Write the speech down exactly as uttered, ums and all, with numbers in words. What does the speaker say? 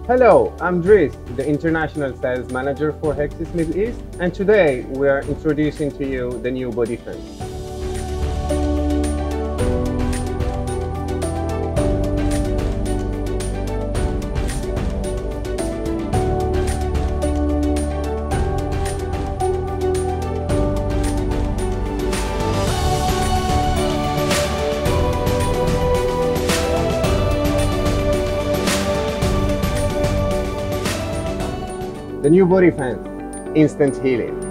Hello, I'm Driss, the International Sales Manager for Hexis Middle East, and today we are introducing to you the new Bodyfence. The new Bodyfence, instant healing.